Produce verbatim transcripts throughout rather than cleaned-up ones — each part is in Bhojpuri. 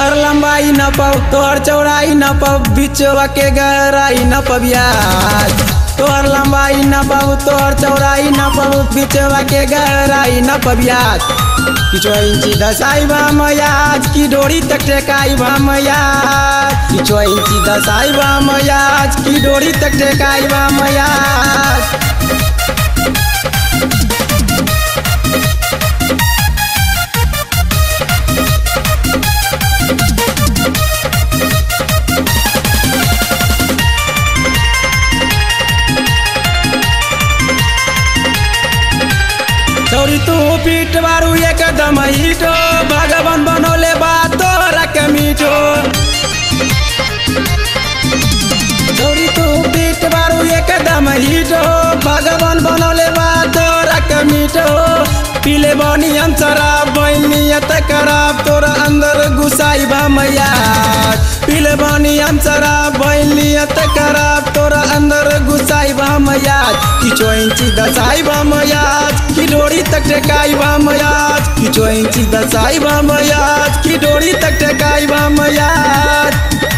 तोहर लंबाई न पाऊ तोहर चौड़ाई न पाऊ बिचवा के गहराई न पबियाज। तोहर लंबाई न पाऊ तोहर चौड़ाई न पाऊ बिचवा के गहराई न पबियाज। किचो इंची दसाई बा मयाज की डोरी तक टेकाई बा मयाज। किचो इंची दसाई बा मयाज की डोरी तक टेकाई बा मयाज। चौरी तू पीठ बारू एकदम हिटो भगवान बनोले बा तोरा के मीठो। चौरी तू पीठ बारू एकदम हिटो भगवान बनोले बा तोरा के मीठो। पीले बनी हम शराब नियत खराब तोरा अंदर घुसाई बा मयाज। पीले बनी हम शराब नियत खराब तोरा अंदर घुसाई बा मयाज। किचो इंची दसाई बा मयाज की डोरी तक टेकाई बा मयाज। किचो इंची दसाई बा मयाज की डोरी तक टेकाई बा मयाज।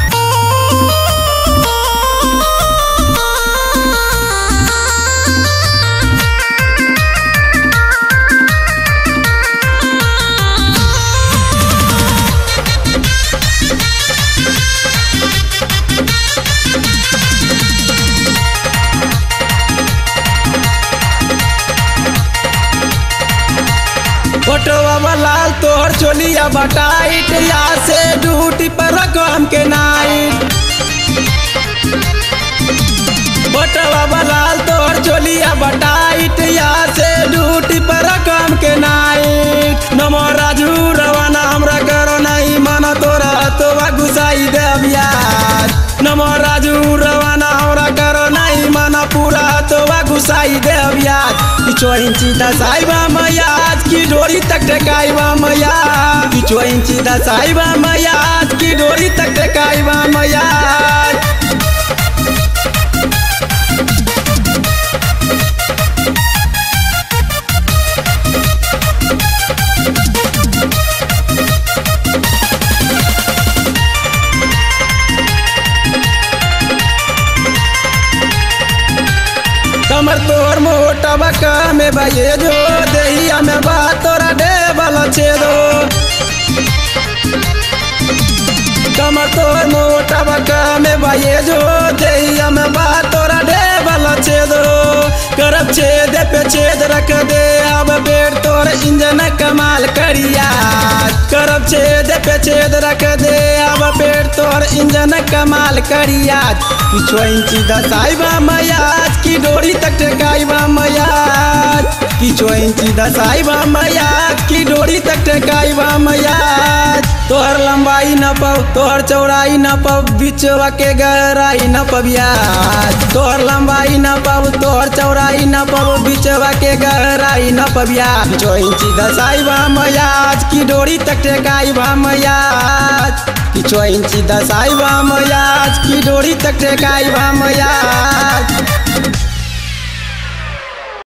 फोटोवा लाल तोहर चोलिया बटाइट या से ड्यूटी पर रकम के नाइट। फोटोवा लाल तोहर चोलिया बटाइट या से ड्यूटी पर रकम के नाइट। नमो राजू रवाना हमरा करो नहीं माना तोरा तोवा घुसाई दे बियाज। नमो राजू रवाना हमरा करो नहीं माना पूरा तोवा घुसाई दे बियाज। किचो इंची दसाई बा मयाज की डोरी तक टेकाई बा मयाज। किचो इंची दसाई बा मयाज की डोरी तक टेकाई बा मयाज। कमर तोर मोटा बका में बाये जो दहिया में बा तोरा डेबल छेदो। कमर तोर मोटा बका में बाये जो दहिया में बा तोरा डेबल छेदो। करब छेद पे छेद रख दे अब बेट तोर इंजन कमाल करिया। करब छेद पे छेद रख दे अब पेट तोर इंजन कमाल करिया। किचो इंची दसाई बा मयाज की डोरी तक टेकाई बा मयाज। किचो इंची दसाई बा मयाज की डोरी तक टेकाई बा मयाज। तोहर लंबाई न पाऊ तोहर चौड़ाई न पाऊ बिचवा के गहराई न पबियाज। तोहर लंबाई न पाऊ तोहर चौड़ाई न पाऊ बिचवा के गहराई न पबियाज। किचो इंची दसाई बा मयाज की डोरी तक टेकाई बा मयाज। किचो इंची दसाई बा मयाज की डोरी तक टेकाई बा मयाज।